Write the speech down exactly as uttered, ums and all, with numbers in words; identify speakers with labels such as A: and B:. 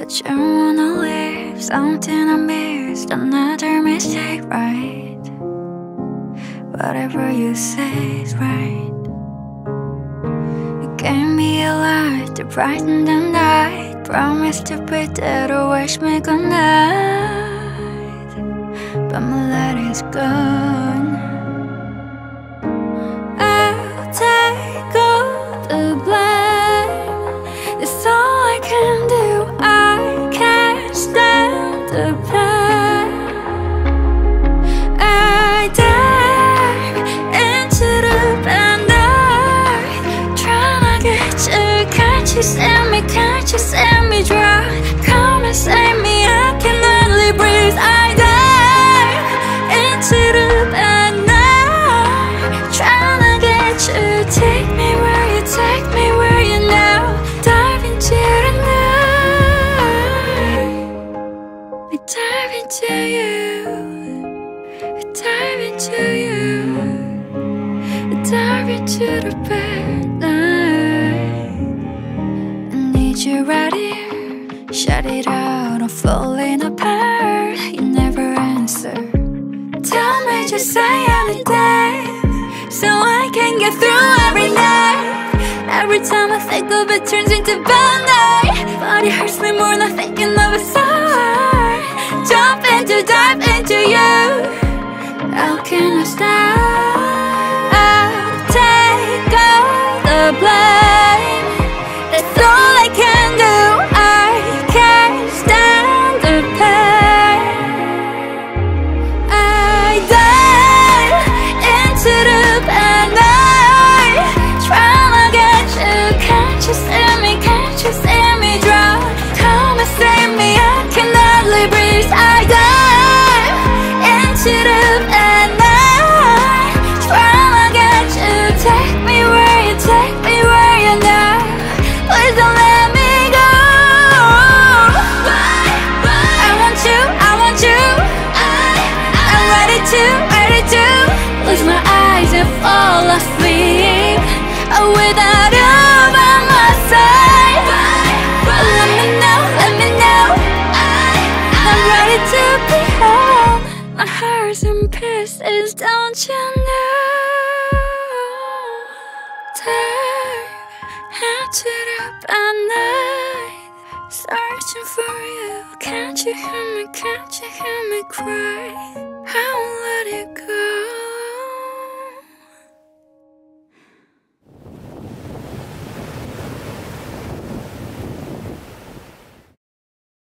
A: that you wanna leave. Something I missed, another mistake, right? Whatever you say is right. You gave me a light to brighten the night. Promise to be there to wish me good night. But my light is gone. I'll take all the blame. That's all I can do. I can't stand the pain. I dive into the bad night, trying to get you. Can't you see me? Can't you see me dry? Come and save me, I can hardly breathe. I dive into the bad night, trying to get you. Take me where you take me, where you now. Dive into the night. I dive into you. I dive into you. I dive into the bad night. I need you right here. Shut it out, I'm falling apart. You never answer. Tell me, just say anything, so I can get through every night. Every time I think of it turns into bad night. But it hurts me more than thinking of it. So hard. Jump into, dive into you. How can I stop? I'll take all the blame. That's all I can do. I can't stand the pain. I dive into the bad night, trying to get you. Can't you see me? Can't you see me dry? Come and save me, I can hardly breathe. I dive into the bad night, trying to get you. Take me where you take me, where you now. Please don't let me go. I want you, I want you. I'm ready to, ready to close my eyes and fall asleep. Oh, without you by my side. Let me know, let me know. I'm ready to be home. My heart's in pieces, don't you know? Time into the bad night, searching for you. Can't you hear me? Can't you hear me cry?